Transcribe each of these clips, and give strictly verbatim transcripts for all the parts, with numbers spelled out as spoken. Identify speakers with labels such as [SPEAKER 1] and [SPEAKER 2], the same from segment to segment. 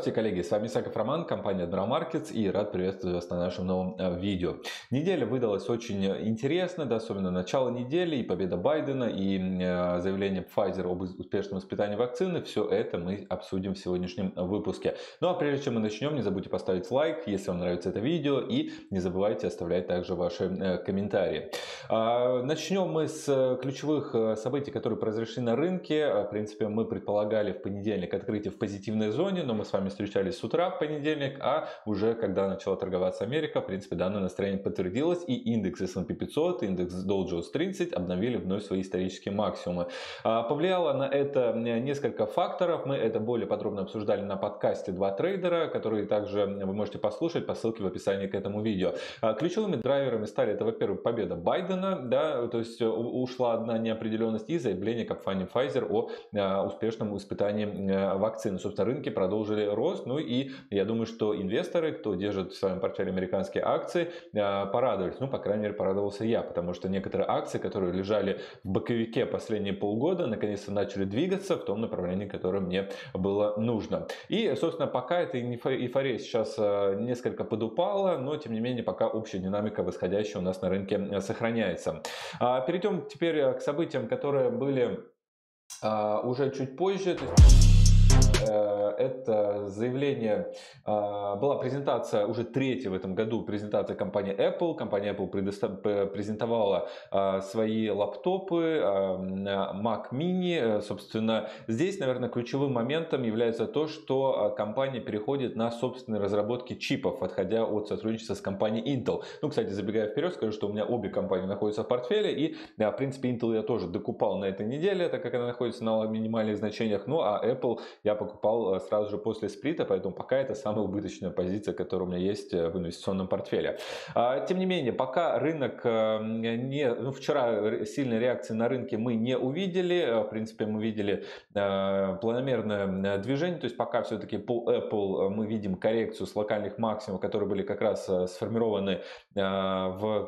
[SPEAKER 1] Здравствуйте, коллеги, с вами Исаков Роман, компания Admiral Markets, и рад приветствовать вас на нашем новом э, видео. Неделя выдалась очень интересная, да, особенно начало недели, и победа Байдена, и э, заявление Pfizer об успешном испытании вакцины. Все это мы обсудим в сегодняшнем выпуске. Ну а прежде чем мы начнем, не забудьте поставить лайк, если вам нравится это видео, и не забывайте оставлять также ваши э, комментарии. Э, начнем мы с ключевых событий, которые произошли на рынке. В принципе, мы предполагали в понедельник открытие в позитивной зоне, но мы с вами встречались с утра в понедельник, а уже когда начала торговаться Америка, в принципе, данное настроение подтвердилось, и индекс эс энд пи пятьсот, индекс Dow Jones тридцать обновили вновь свои исторические максимумы. Повлияло на это несколько факторов, мы это более подробно обсуждали на подкасте «Два трейдера», который также вы можете послушать по ссылке в описании к этому видео. Ключевыми драйверами стали это, во-первых, победа Байдена, да, то есть ушла одна неопределенность, и заявление компании Pfizer о успешном испытании вакцины. Собственно, рынки продолжили рост, ну и я думаю, что инвесторы, кто держит в своем портфеле американские акции, порадовались. Ну, по крайней мере, порадовался я, потому что некоторые акции, которые лежали в боковике последние полгода, наконец-то начали двигаться в том направлении, которое мне было нужно. И, собственно, пока эта эйфория сейчас несколько подупала, но, тем не менее, пока общая динамика восходящая у нас на рынке сохраняется. Перейдем теперь к событиям, которые были уже чуть позже. Это заявление, была презентация, уже третья в этом году презентация компании Apple. Компания Apple презентовала свои лаптопы Mac Mini. Собственно, здесь, наверное, ключевым моментом является то, что компания переходит на собственные разработки чипов, отходя от сотрудничества с компанией Intel. Ну, кстати, забегая вперед, скажу, что у меня обе компании находятся в портфеле, и, в принципе, Intel я тоже докупал на этой неделе, так как она находится на минимальных значениях, ну, а Apple я покупал сразу же после сплита, поэтому пока это самая убыточная позиция, которая у меня есть в инвестиционном портфеле. Тем не менее, пока рынок не... Ну, вчера сильной реакции на рынке мы не увидели. В принципе, мы видели планомерное движение, то есть пока все-таки по Apple мы видим коррекцию с локальных максимумов, которые были как раз сформированы в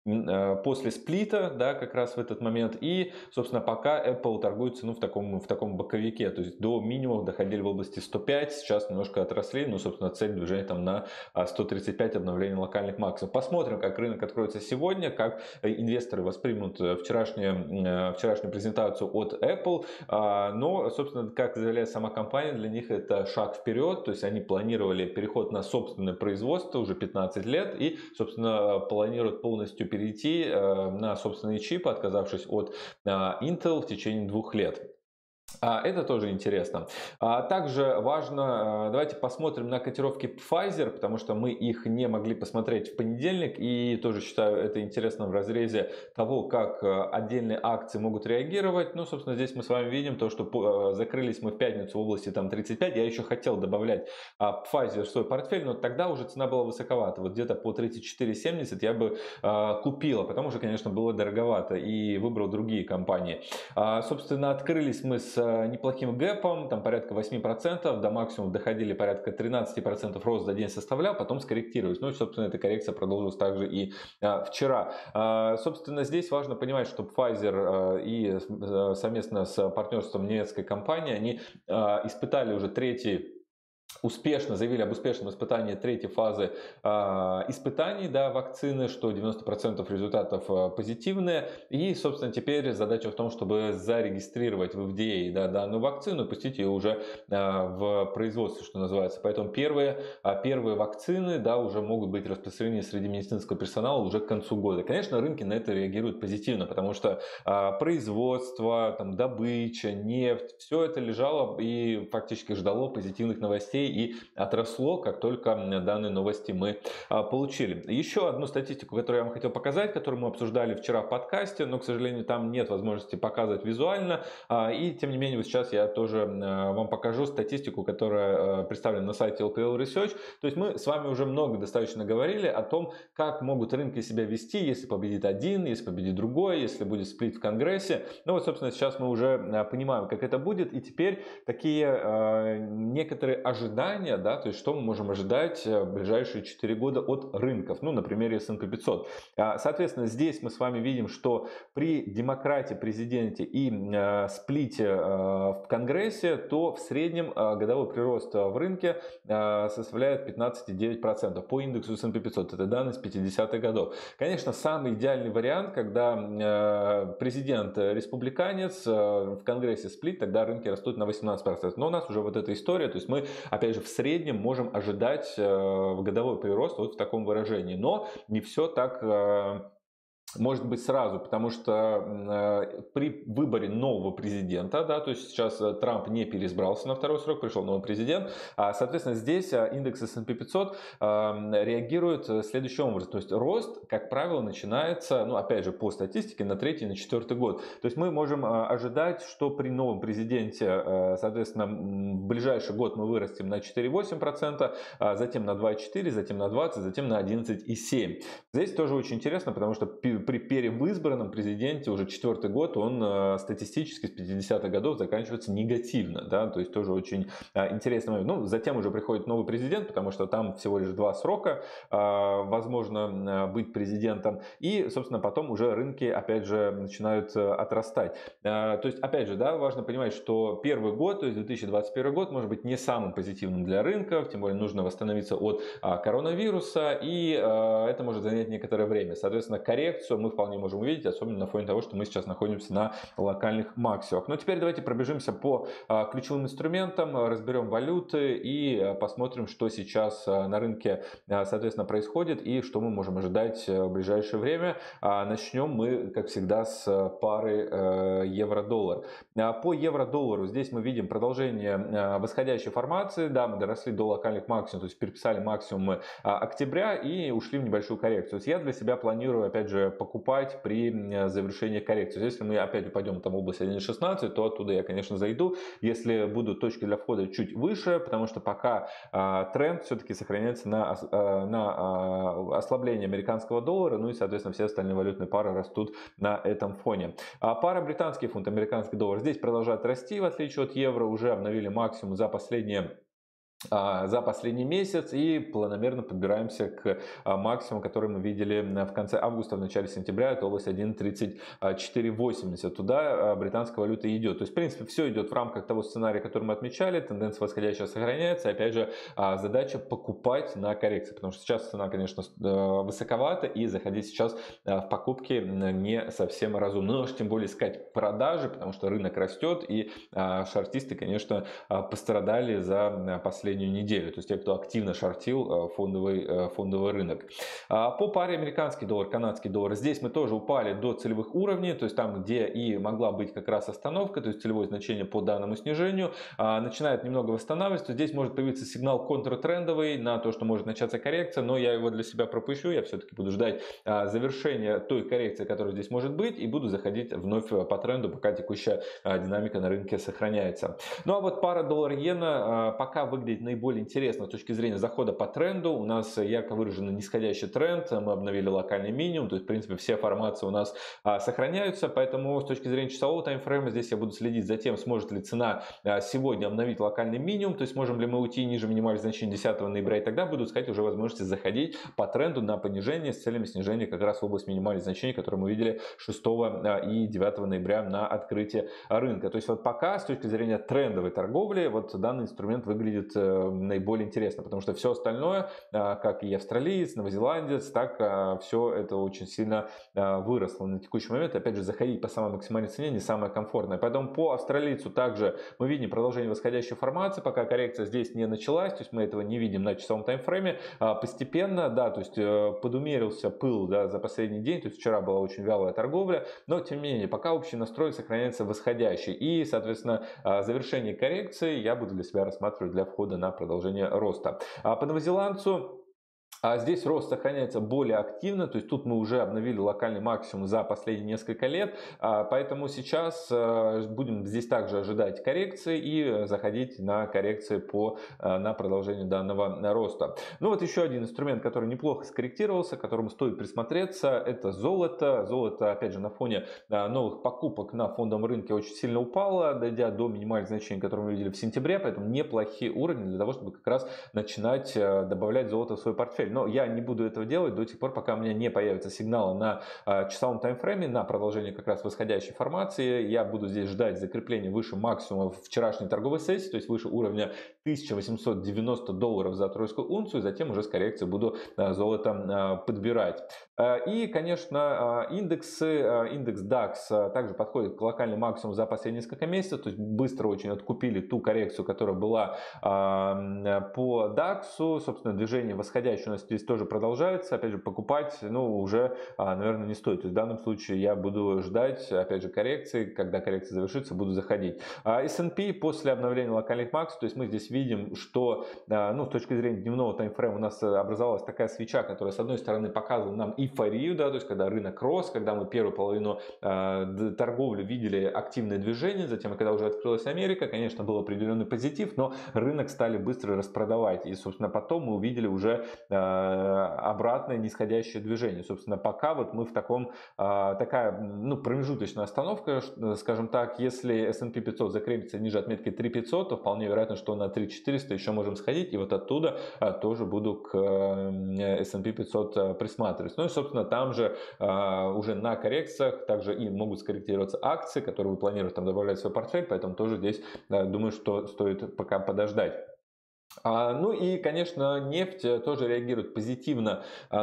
[SPEAKER 1] после сплита, да, как раз в этот момент. И, собственно, пока Apple торгуется, ну, в таком, в таком боковике, то есть до минимумов доходили в области сто пять, сейчас немножко отросли, ну, собственно, цель движения там на сто тридцать пять обновления локальных максимумов. Посмотрим, как рынок откроется сегодня, как инвесторы воспримут вчерашнюю, вчерашнюю презентацию от Apple. Но, собственно, как заявляет сама компания, для них это шаг вперед, то есть они планировали переход на собственное производство уже пятнадцать лет и, собственно, планируют полностью перейти перейти на собственные чипы, отказавшись от Intel в течение двух лет. Это тоже интересно. Также важно, давайте посмотрим на котировки Pfizer, потому что мы их не могли посмотреть в понедельник, и тоже считаю это интересно в разрезе того, как отдельные акции могут реагировать. Ну, собственно, здесь мы с вами видим то, что закрылись мы в пятницу в области там тридцать пять. Я еще хотел добавлять Pfizer в свой портфель, но тогда уже цена была высоковата. Вот где-то по тридцать четыре семьдесят я бы купил, а потом уже, конечно, было дороговато, и выбрал другие компании. Собственно, открылись мы с неплохим гэпом, там порядка восемь процентов, до максимума доходили порядка тринадцать процентов рост за день составлял, потом скорректировались. Ну и, собственно, эта коррекция продолжилась также и а, вчера. А, собственно, здесь важно понимать, что Pfizer а, и а, совместно с партнерством немецкой компании, они а, испытали уже третий успешно заявили об успешном испытании третьей фазы э, испытаний, да, вакцины, что девяносто процентов результатов э, позитивные. И, собственно, теперь задача в том, чтобы зарегистрировать в эф ди эй, да, данную вакцину и пустить ее уже э, в производство, что называется. Поэтому первые, э, первые вакцины, да, уже могут быть распространены среди медицинского персонала уже к концу года. Конечно, рынки на это реагируют позитивно, потому что э, производство, там, добыча, нефть, все это лежало и фактически ждало позитивных новостей и отросло, как только данные новости мы а, получили. Еще одну статистику, которую я вам хотел показать, которую мы обсуждали вчера в подкасте, но, к сожалению, там нет возможности показывать визуально. А, и, тем не менее, вот сейчас я тоже а, вам покажу статистику, которая а, представлена на сайте эл пи эл Research. То есть мы с вами уже много достаточно говорили о том, как могут рынки себя вести, если победит один, если победит другой, если будет сплит в Конгрессе. Ну вот, собственно, сейчас мы уже а, понимаем, как это будет. И теперь такие а, некоторые ожидания ожидания, да, то есть что мы можем ожидать в ближайшие четыре года от рынков, ну, на примере эс энд пи пятьсот. Соответственно, здесь мы с вами видим, что при демократе, президенте и э, сплите э, в Конгрессе, то в среднем э, годовой прирост в рынке э, составляет пятнадцать целых девять десятых процента по индексу эс энд пи пятьсот. Это данные с пятидесятых годов. Конечно, самый идеальный вариант, когда э, президент республиканец, э, в Конгрессе сплит, тогда рынки растут на восемнадцать процентов. Но у нас уже вот эта история, то есть мы, опять же, в среднем можем ожидать э, годовой прирост вот в таком выражении. Но не все так... Э, Может быть сразу, потому что э, при выборе нового президента, да, то есть сейчас Трамп не переизбрался на второй срок, пришел новый президент, а, соответственно, здесь индекс эс энд пи пятьсот э, реагирует следующим образом. То есть рост, как правило, начинается, ну, опять же, по статистике, на третий, на четвертый год. То есть мы можем ожидать, что при новом президенте, э, соответственно, в ближайший год мы вырастем на четыре целых восемь десятых процента, а затем на два целых четыре десятых процента, затем на двадцать процентов, затем на одиннадцать целых семь десятых процента. Здесь тоже очень интересно, потому что при перевыбранном президенте уже четвертый год, он э, статистически с пятидесятых годов заканчивается негативно, да, то есть тоже очень э, интересный момент. Ну, затем уже приходит новый президент, потому что там всего лишь два срока э, возможно э, быть президентом, и, собственно, потом уже рынки, опять же, начинают э, отрастать. Э, то есть, опять же, да, важно понимать, что первый год, то есть две тысячи двадцать первый год, может быть не самым позитивным для рынков, тем более нужно восстановиться от э, коронавируса, и э, это может занять некоторое время. Соответственно, коррекцию мы вполне можем увидеть, особенно на фоне того, что мы сейчас находимся на локальных максимумах. Но теперь давайте пробежимся по а, ключевым инструментам, разберем валюты и а, посмотрим, что сейчас а, на рынке, а, соответственно, происходит и что мы можем ожидать в ближайшее время. А, начнем мы, как всегда, с пары а, евро-доллар. А, по евро-доллару здесь мы видим продолжение а, восходящей формации. Да, мы доросли до локальных максимумов, то есть переписали максимумы а, октября и ушли в небольшую коррекцию. То есть я для себя планирую, опять же, покупать при завершении коррекции. Если мы опять упадем там в область один целых шестнадцать сотых, то оттуда я, конечно, зайду. Если будут точки для входа чуть выше, потому что пока а, тренд все-таки сохраняется на, а, на а, ослабление американского доллара, ну и, соответственно, все остальные валютные пары растут на этом фоне. А пара британский фунт, американский доллар здесь продолжает расти, в отличие от евро, уже обновили максимум за последние за последний месяц и планомерно подбираемся к максимуму, который мы видели в конце августа, в начале сентября. Это область один целых тридцать четыре восемьдесят. Туда британская валюта идет. То есть, в принципе, все идет в рамках того сценария, который мы отмечали. Тенденция восходящая сохраняется. Опять же, задача покупать на коррекции, потому что сейчас цена, конечно, высоковата, и заходить сейчас в покупки не совсем разумно. Но тем более искать продажи, потому что рынок растет, и шортисты, конечно, пострадали за последние последнюю неделю, то есть те, кто активно шортил фондовый, фондовый рынок. По паре американский доллар, канадский доллар, здесь мы тоже упали до целевых уровней, то есть там, где и могла быть как раз остановка, то есть целевое значение по данному снижению, начинает немного восстанавливаться, то здесь может появиться сигнал контртрендовый на то, что может начаться коррекция, но я его для себя пропущу, я все-таки буду ждать завершения той коррекции, которая здесь может быть, и буду заходить вновь по тренду, пока текущая динамика на рынке сохраняется. Ну а вот пара доллар-иена пока выглядит наиболее интересно с точки зрения захода по тренду. У нас ярко выраженный нисходящий тренд, мы обновили локальный минимум, то есть в принципе все формации у нас а, сохраняются, поэтому с точки зрения часового таймфрейма здесь я буду следить за тем, сможет ли цена а, сегодня обновить локальный минимум, то есть можем ли мы уйти ниже минимальных значений десятого ноября, и тогда буду искать уже возможности заходить по тренду на понижение с целями снижения как раз в область минимальных значений, которые мы видели шестого и девятого ноября на открытии рынка. То есть вот пока с точки зрения трендовой торговли вот данный инструмент выглядит наиболее интересно, потому что все остальное, как и австралиец, новозеландец, так все это очень сильно выросло на текущий момент. Опять же, заходить по самой максимальной цене не самое комфортное. Поэтому по австралийцу также мы видим продолжение восходящей формации, пока коррекция здесь не началась, то есть мы этого не видим на часовом таймфрейме. Постепенно, да, то есть подумерился пыл, да, за последний день, то есть вчера была очень вялая торговля, но тем не менее, пока общий настрой сохраняется восходящий, и, соответственно, завершение коррекции я буду для себя рассматривать для входа на продолжение роста. А по новозеландцу А здесь рост сохраняется более активно, то есть тут мы уже обновили локальный максимум за последние несколько лет, а, поэтому сейчас а, будем здесь также ожидать коррекции и заходить на коррекции по, а, на продолжение данного роста. Ну вот еще один инструмент, который неплохо скорректировался, к которому стоит присмотреться, это золото. Золото, опять же, на фоне а, новых покупок на фондовом рынке очень сильно упало, дойдя до минимальных значений, которые мы видели в сентябре, поэтому неплохие уровни для того, чтобы как раз начинать а, добавлять золото в свой портфель. Но я не буду этого делать до тех пор, пока у меня не появится сигналы на э, часовом таймфрейме, на продолжение как раз восходящей формации. Я буду здесь ждать закрепления выше максимума вчерашней торговой сессии, то есть выше уровня тысяча восемьсот девяносто долларов за тройскую унцию, затем уже с коррекцией буду э, золото э, подбирать. Э, и, конечно, э, индексы, э, индекс дакс э, также подходит к локальному максимуму за последние несколько месяцев, то есть быстро очень откупили ту коррекцию, которая была э, по даксу, собственно, движение восходящее у нас здесь тоже продолжается. Опять же, покупать, ну, уже, наверное, не стоит. То есть в данном случае я буду ждать, опять же, коррекции. Когда коррекция завершится, буду заходить. эс энд пи после обновления локальных максимумов, то есть мы здесь видим, что, ну, с точки зрения дневного таймфрейма у нас образовалась такая свеча, которая, с одной стороны, показывала нам эйфорию, да, то есть когда рынок рос, когда мы первую половину э, торговли видели активное движение, затем, когда уже открылась Америка, конечно, был определенный позитив, но рынок стали быстро распродавать. И, собственно, потом мы увидели уже обратное нисходящее движение. Собственно, пока вот мы в таком, такая, ну, промежуточная остановка, скажем так, если эс энд пи пятьсот закрепится ниже отметки три тысячи пятьсот, то вполне вероятно, что на три тысячи четыреста еще можем сходить, и вот оттуда тоже буду к эс энд пи пятьсот присматриваться. Ну и, собственно, там же уже на коррекциях также и могут скорректироваться акции, которые вы планируете там добавлять в свой портфель, поэтому тоже здесь думаю, что стоит пока подождать. А, ну и, конечно, нефть тоже реагирует позитивно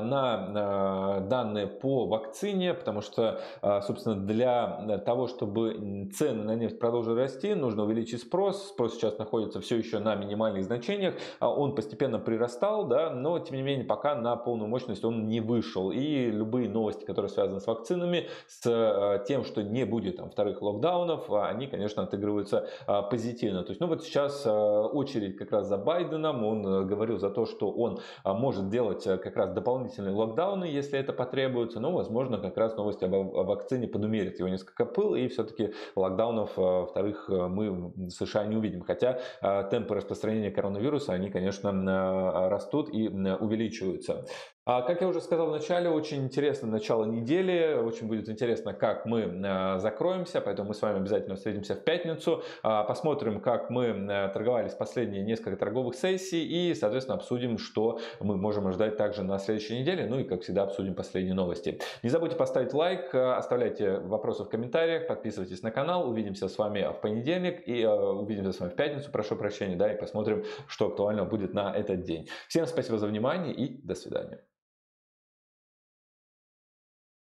[SPEAKER 1] на данные по вакцине, потому что, собственно, для того, чтобы цены на нефть продолжили расти, нужно увеличить спрос. Спрос сейчас находится все еще на минимальных значениях. Он постепенно прирастал, да, но, тем не менее, пока на полную мощность он не вышел. И любые новости, которые связаны с вакцинами, с тем, что не будет там вторых локдаунов, они, конечно, отыгрываются позитивно. То есть, ну вот сейчас очередь как раз за Байденом. Он говорил за то, что он может делать как раз дополнительные локдауны, если это потребуется. Но, возможно, как раз новости о вакцине подумерят его несколько пыл, и все-таки локдаунов вторых мы в США не увидим. Хотя темпы распространения коронавируса, они, конечно, растут и увеличиваются. А как я уже сказал в начале, очень интересно начало недели, очень будет интересно, как мы закроемся, поэтому мы с вами обязательно встретимся в пятницу, посмотрим, как мы торговались последние несколько торговых сессий и, соответственно, обсудим, что мы можем ожидать также на следующей неделе, ну и, как всегда, обсудим последние новости. Не забудьте поставить лайк, оставляйте вопросы в комментариях, подписывайтесь на канал, увидимся с вами в понедельник и увидимся с вами в пятницу, прошу прощения, да, и посмотрим, что актуально будет на этот день. Всем спасибо за внимание и до свидания.